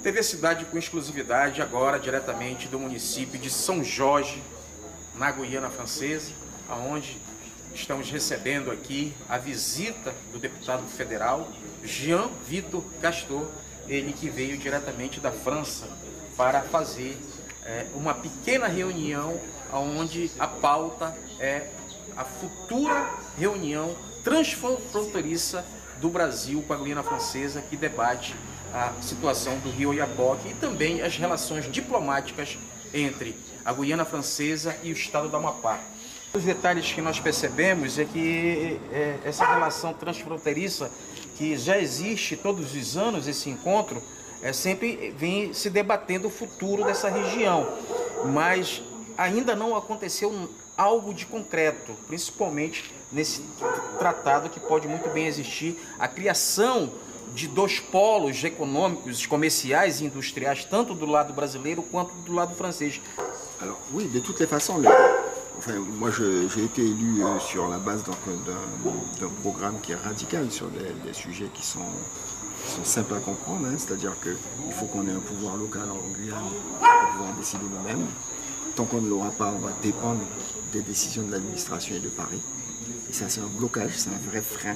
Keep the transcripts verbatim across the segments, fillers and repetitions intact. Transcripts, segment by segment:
T V Cidade com exclusividade agora diretamente do município de São Jorge, na Guiana Francesa, onde estamos recebendo aqui a visita do deputado federal Jean Victor Castor, ele que veio diretamente da França para fazer é, uma pequena reunião onde a pauta é a futura reunião transfronteiriça do Brasil com a Guiana Francesa, que debate a situação do rio Oiapoque e também as relações diplomáticas entre a Guiana Francesa e o estado do Amapá. Os detalhes que nós percebemos é que é, essa relação transfronteiriça, que já existe todos os anos, esse encontro, é, sempre vem se debatendo o futuro dessa região, mas ainda não aconteceu algo de concreto, principalmente nesse tratado que pode muito bem existir, a criação de dois polos econômicos, comerciais e industriais, tanto do lado brasileiro quanto do lado francês. Alors oui, de toutes les façons, les... enfin, moi j'ai été élu euh, sur la base d'un programme qui est radical sur des, des sujets qui sont, qui sont simples à comprendre, hein, c'est-à-dire qu'il faut qu'on ait un pouvoir local en Guyane pour pouvoir décider nous-mêmes. Tant qu'on ne l'aura pas, on va dépendre des décisions de l'administration et de Paris. Et ça c'est un blocage, c'est un vrai frein.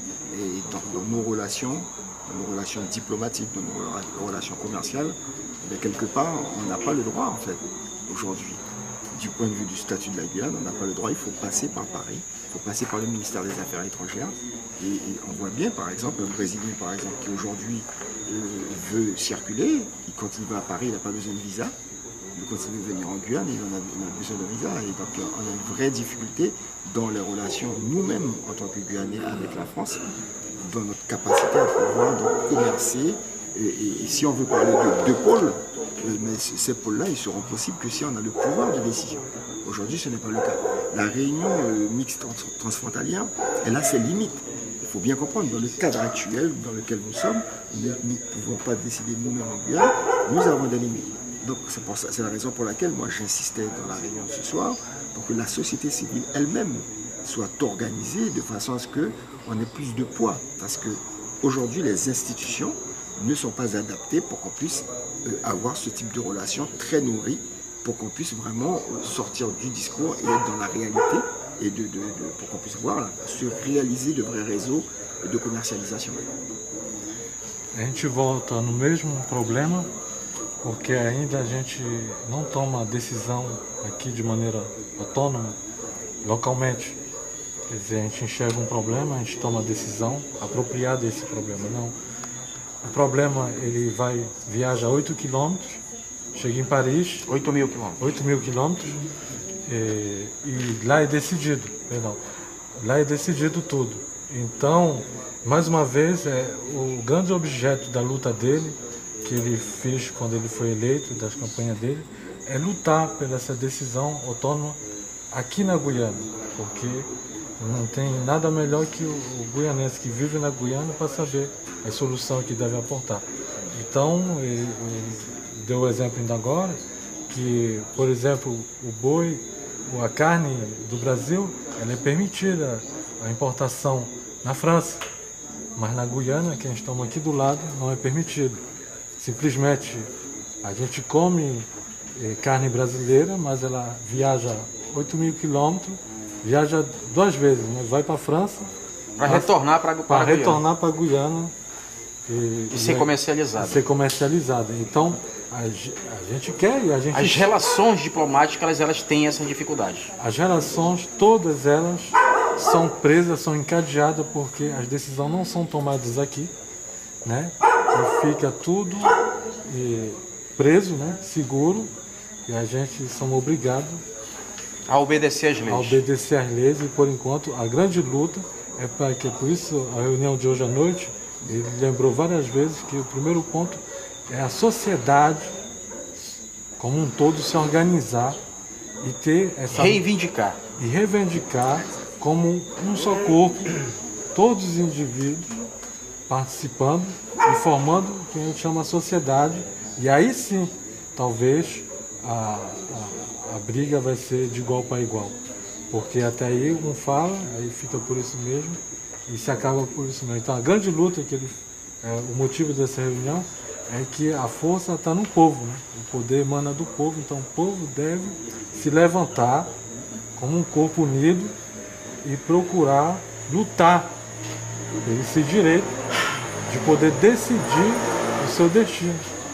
Et dans, dans nos relations, dans nos relations diplomatiques, dans nos relations commerciales, mais quelque part, on n'a pas le droit en fait, aujourd'hui. Du point de vue du statut de la Guyane, on n'a pas le droit, il faut passer par Paris, il faut passer par le ministère des Affaires étrangères. Et, et on voit bien, par exemple, un Brésilien par exemple, qui aujourd'hui euh, veut circuler, il, quand il va à Paris, il n'a pas besoin de visa. Quand il veut venir en Guyane, il en a, il a besoin de visa. Et donc on a une vraie difficulté dans les relations, nous-mêmes, en tant que Guyanais, avec la France, dans notre capacité à pouvoir donc, commercer. Et, et, et si on veut parler de deux pôles, mais ces pôles-là, ils seront possibles que si on a le pouvoir de décision. Aujourd'hui, ce n'est pas le cas. La réunion euh, mixte transfrontalière, elle a ses limites. Il faut bien comprendre, dans le cadre actuel dans lequel nous sommes, nous ne pouvons pas décider nous-mêmes en Guyane, nous avons des limites. Donc c'est la raison pour laquelle moi j'insistais dans la réunion de ce soir, pour que la société civile elle-même soit organisée de façon à ce qu'on ait plus de poids. Parce qu'aujourd'hui, les institutions ne sont pas adaptées pour qu'on puisse avoir ce type de relation très nourrie, pour qu'on puisse vraiment sortir du discours et être dans la réalité, et de, de, de, pour qu'on puisse voir se réaliser de vrais réseaux de commercialisation. A gente volta no mesmo problema, porque ainda a gente não toma decisão aqui de maneira autônoma, localmente. Quer dizer, a gente enxerga um problema, a gente toma a decisão apropriada desse problema. Não. O problema, ele vai, viaja oito quilômetros, chega em Paris... oito mil quilômetros. oito mil quilômetros, e, e lá é decidido, perdão, lá é decidido tudo. Então, mais uma vez, é, o grande objeto da luta dele, que ele fez quando ele foi eleito, das campanhas dele, é lutar pela essa decisão autônoma aqui na Guiana, porque não tem nada melhor que o, o guianense que vive na Guiana para saber a solução que deve aportar. Então, ele, ele deu o exemplo ainda agora, que, por exemplo, o boi, a carne do Brasil, ela é permitida a importação na França, mas na Guiana, que a gente toma aqui do lado, não é permitido. Simplesmente a gente come eh, carne brasileira, mas ela viaja oito mil quilômetros, viaja duas vezes, né? Vai para a França, vai retornar para para retornar para a Guiana e, e ser comercializada. Ser comercializada. Então a, a gente quer e a gente. As relações diplomáticas elas têm essa dificuldade. As relações, todas elas são presas, são encadeadas porque as decisões não são tomadas aqui, né? E fica tudo e, preso, né, seguro, e a gente somos obrigados a obedecer às leis. A obedecer às leis, e por enquanto a grande luta é para que, por isso a reunião de hoje à noite, ele lembrou várias vezes que o primeiro ponto é a sociedade como um todo se organizar e ter essa... Reivindicar. E reivindicar como um só corpo, todos os indivíduos participando e formando o que a gente chama sociedade, e aí sim, talvez, a, a, a briga vai ser de igual para igual, porque até aí um fala, aí fica por isso mesmo, e se acaba por isso mesmo. Então a grande luta, que ele, é, o motivo dessa reunião, é que a força está no povo, né? O poder emana do povo, então o povo deve se levantar como um corpo unido e procurar lutar por esse direito de poder decidir o seu destino.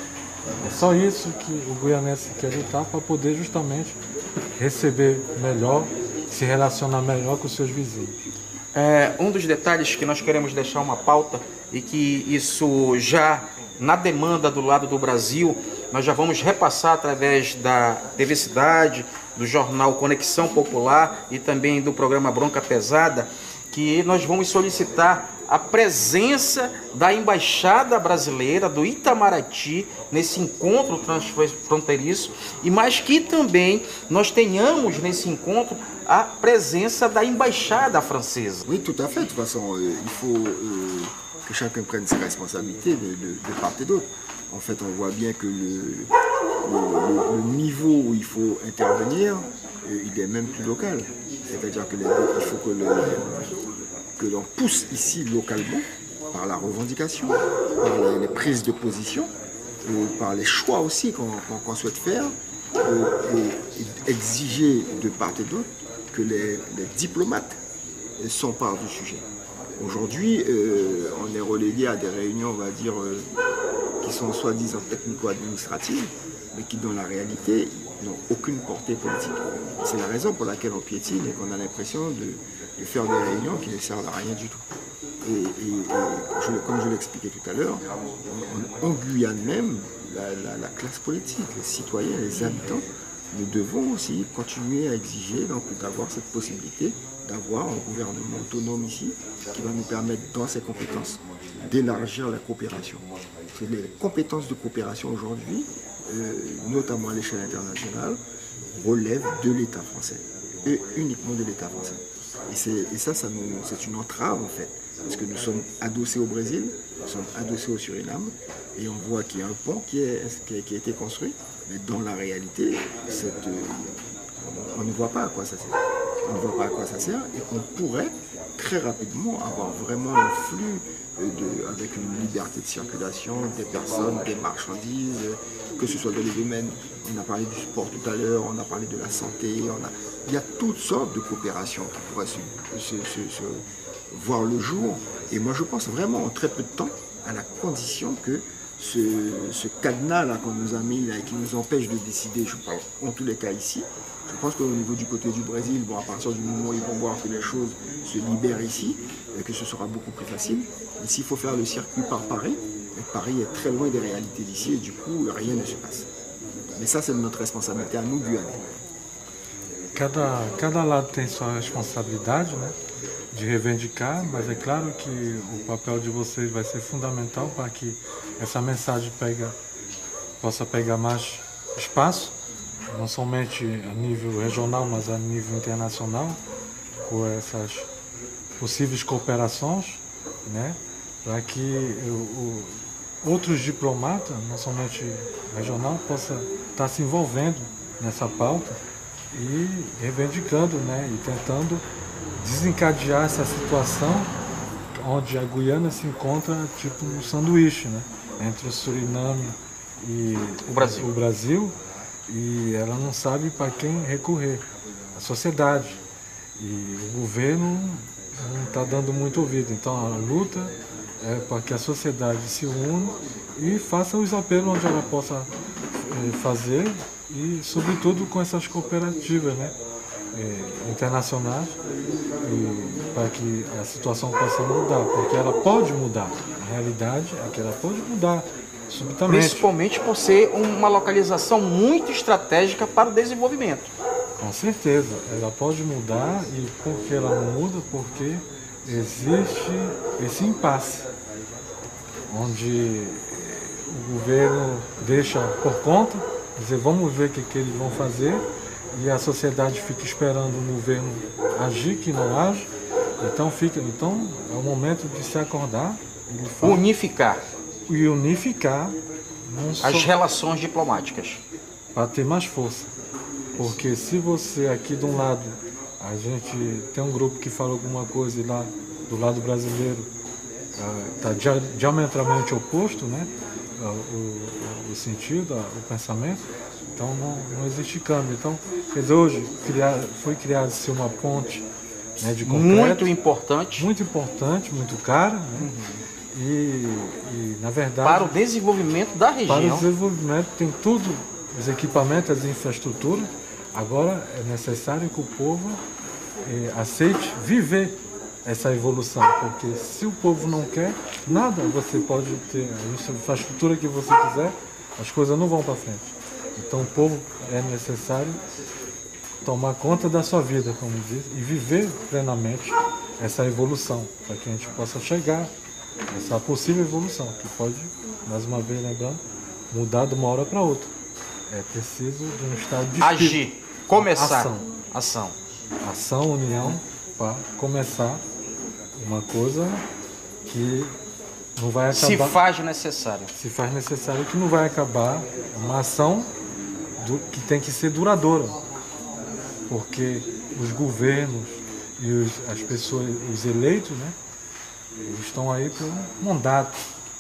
É só isso que o guianense quer lutar, para poder justamente receber melhor, se relacionar melhor com os seus vizinhos. É, um dos detalhes que nós queremos deixar uma pauta, e que isso já na demanda do lado do Brasil, nós já vamos repassar através da T V Cidade, do jornal Conexão Popular e também do programa Bronca Pesada, que nós vamos solicitar a presença da Embaixada Brasileira do Itamaraty nesse encontro transfronteiriço, e mais que também nós tenhamos nesse encontro a presença da Embaixada Francesa. Oui, tout à fait. De toute façon, euh, il faut euh, que chacun prenne ses responsabilités de, de, de part et d'autre. En fait, on voit bien que le, le, le niveau où il faut intervenir, euh, il est même plus local. C'est-à-dire qu'il faut que le... que l'on pousse ici localement, par la revendication, par les, les prises de position, euh, par les choix aussi qu'on qu'on, qu'on souhaite faire, euh, et, et exiger de part et d'autre que les, les diplomates s'emparent du sujet. Aujourd'hui, euh, on est relégué à des réunions, on va dire, euh, qui sont soi-disant technico-administratives, mais qui dans la réalité n'ont aucune portée politique. C'est la raison pour laquelle on piétine et qu'on a l'impression de, de faire des réunions qui ne servent à rien du tout. Et, et, et je, comme je l'expliquais tout à l'heure, en, en Guyane même, la, la, la classe politique, les citoyens, les habitants, nous devons aussi continuer à exiger d'avoir cette possibilité d'avoir un gouvernement autonome ici qui va nous permettre, dans ses compétences, d'élargir la coopération. Les compétences de coopération aujourd'hui, euh, notamment à l'échelle internationale, relèvent de l'État français, et uniquement de l'État français. Et, et ça, ça c'est une entrave en fait, parce que nous sommes adossés au Brésil, nous sommes adossés au Suriname, et on voit qu'il y a un pont qui, est, qui, a, qui a été construit, mais dans la réalité, cette, euh, on ne voit pas à quoi ça sert. On ne voit pas à quoi ça sert, et on pourrait très rapidement avoir vraiment un flux de, avec une liberté de circulation des personnes, des marchandises, que ce soit dans les domaines, on a parlé du sport tout à l'heure, on a parlé de la santé, on a, il y a toutes sortes de coopérations qui pourraient se, se, se, se voir le jour. Et moi je pense vraiment en très peu de temps, à la condition que ce, ce cadenas-là qu'on nous a mis là, et qui nous empêche de décider, je parle en tous les cas ici, je pense qu'au niveau du côté du Brésil, bon, à partir du moment où ils vont voir que les choses se libèrent ici, et que ce sera beaucoup plus facile. Mais s'il faut faire le circuit par Paris, Paris est très loin des réalités d'ici et du coup, rien ne se passe. Mais ça, c'est notre responsabilité à nous, Guyanais. Cada, cada lado tem sua responsabilidade, né, de reivindicar, mas é claro que o papel de vocês vai ser fundamental para que essa mensagem pega, possa pegar mais espaço, não somente a nível regional, mas a nível internacional, com essas possíveis cooperações, né, para que o, o, outros diplomatas, não somente regional, possam estar se envolvendo nessa pauta e reivindicando, né, e tentando desencadear essa situação onde a Guiana se encontra tipo um sanduíche, né, entre o Suriname e o Brasil. o Brasil, e ela não sabe para quem recorrer, a sociedade. E o governo não está dando muito ouvido. Então a luta é para que a sociedade se una e faça os apelos onde ela possa eh, fazer, e sobretudo com essas cooperativas, né, eh, internacionais, e para que a situação possa mudar, porque ela pode mudar. A realidade é que ela pode mudar subitamente. Principalmente por ser uma localização muito estratégica para o desenvolvimento. Com certeza, ela pode mudar, e por que ela não muda? Porque existe esse impasse, onde o governo deixa por conta, dizer, vamos ver o que, que eles vão fazer, e a sociedade fica esperando o governo agir, que não age. Então, fica, então é o momento de se acordar, ele fala, unificar e unificar as só relações diplomáticas para ter mais força. Porque se você aqui de um lado, a gente tem um grupo que fala alguma coisa e lá do lado brasileiro está diametralmente oposto, né? o, o, o sentido, o pensamento, então não, não existe câmbio. Então, quer dizer, hoje criar, foi criada-se uma ponte, né, de concreto, muito importante. Muito importante, muito cara, né? Uhum. e, e, na verdade... Para o desenvolvimento da região. Para o desenvolvimento, tem tudo, os equipamentos, as infraestruturas. Agora é necessário que o povo eh, aceite viver essa evolução, porque se o povo não quer, nada você pode ter, a infraestrutura que você quiser, as coisas não vão para frente. Então o povo é necessário tomar conta da sua vida, como diz, e viver plenamente essa evolução, para que a gente possa chegar a essa possível evolução, que pode, mais uma vez lembrando, mudar de uma hora para outra. É preciso de um estado de espírito. Agir, começar. Ação. Ação. Ação, união, para começar uma coisa que não vai acabar... Se faz necessário. Se faz necessário, que não vai acabar, uma ação do, que tem que ser duradoura. Porque os governos e os, as pessoas, os eleitos, né, eles estão aí por um mandato.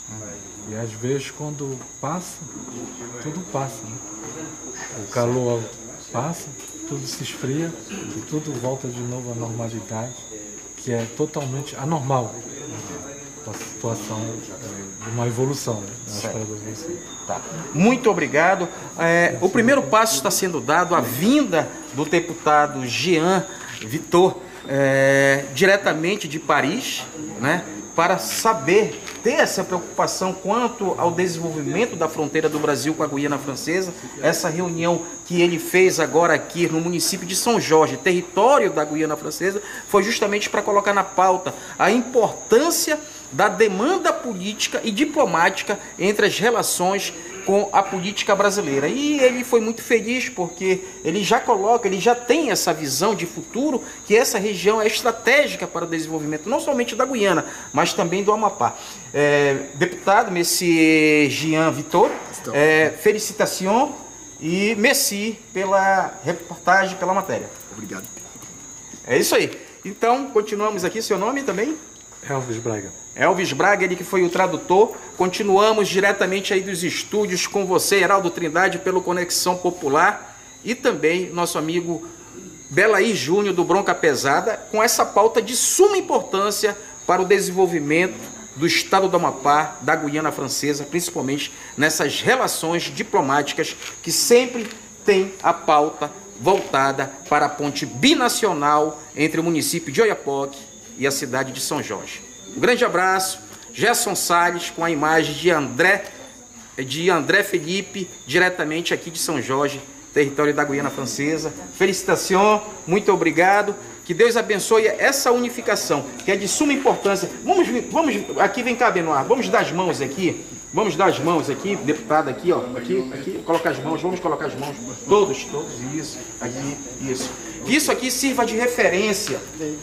E às vezes quando passa, tudo passa. Né? O calor passa, tudo se esfria e tudo volta de novo à normalidade, que é totalmente anormal. A situação de uma evolução. Né? Tá. Muito obrigado. É, o primeiro passo está sendo dado, a vinda do deputado Jean Vitor, é, diretamente de Paris, né, para saber, ter essa preocupação quanto ao desenvolvimento da fronteira do Brasil com a Guiana Francesa. Essa reunião que ele fez agora aqui no município de São Jorge, território da Guiana Francesa, foi justamente para colocar na pauta a importância da demanda política e diplomática entre as relações com a política brasileira. E ele foi muito feliz porque ele já coloca, ele já tem essa visão de futuro, que essa região é estratégica para o desenvolvimento, não somente da Guiana, mas também do Amapá. É, deputado, Monsieur Jean Vitor, é, felicitação e merci pela reportagem, pela matéria. Obrigado. É isso aí. Então, continuamos aqui. Seu nome também? Elvis Braga. Elvis Braga, ele que foi o tradutor. Continuamos diretamente aí dos estúdios com você, Heraldo Trindade, pelo Conexão Popular, e também nosso amigo Belaí Júnior, do Bronca Pesada, com essa pauta de suma importância para o desenvolvimento do estado do Amapá, da Guiana Francesa, principalmente nessas relações diplomáticas que sempre tem a pauta voltada para a ponte binacional entre o município de Oiapoque e a cidade de São Jorge. Um grande abraço, Gerson Salles, com a imagem de André, de André Felipe, diretamente aqui de São Jorge, território da Guiana Francesa. Felicitação, muito obrigado. Que Deus abençoe essa unificação, que é de suma importância. Vamos, vamos aqui, vem cá, Benoit, vamos dar as mãos aqui. Vamos dar as mãos aqui, deputado aqui, ó, aqui, aqui, colocar as mãos, vamos colocar as mãos, todos, todos, isso, aqui, isso. Que isso aqui sirva de referência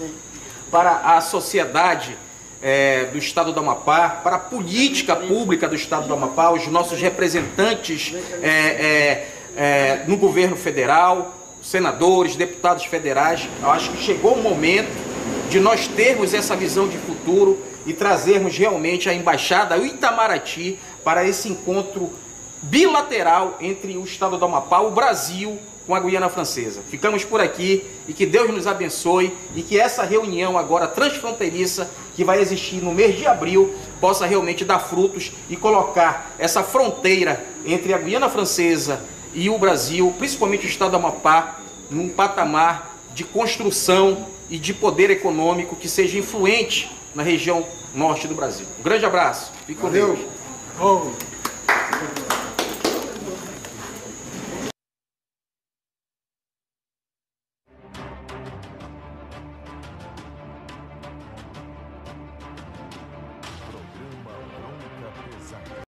para a sociedade é, do estado do Amapá, para a política pública do estado do Amapá, os nossos representantes é, é, é, no governo federal, senadores, deputados federais. Eu acho que chegou o momento de nós termos essa visão de futuro e trazermos realmente a Embaixada, o Itamaraty, para esse encontro bilateral entre o estado do Amapá, o Brasil, com a Guiana Francesa. Ficamos por aqui e que Deus nos abençoe e que essa reunião agora transfronteiriça, que vai existir no mês de abril, possa realmente dar frutos e colocar essa fronteira entre a Guiana Francesa e o Brasil, principalmente o estado do Amapá, num patamar de construção e de poder econômico que seja influente na região norte do Brasil. Um grande abraço. Fique com Deus. Oh.